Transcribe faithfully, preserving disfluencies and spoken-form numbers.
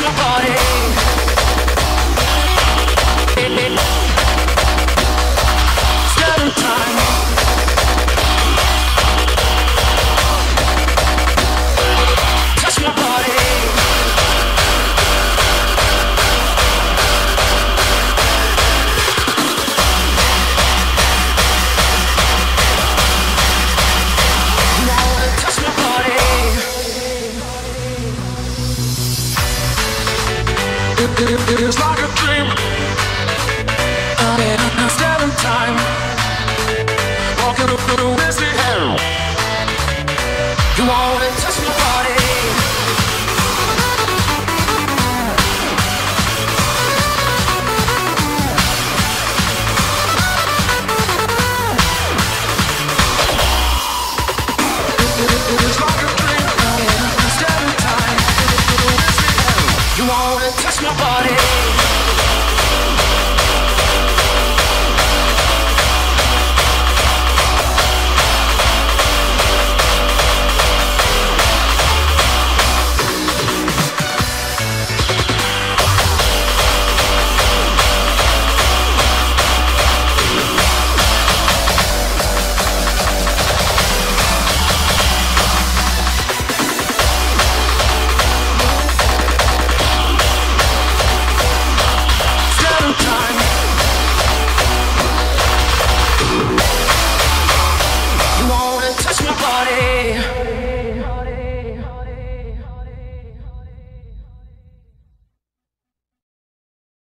It's like a dream. I'm still in time. Walking through this hell. You wanna touch my body. It's like a dream. I'm still in time. You wanna touch my body.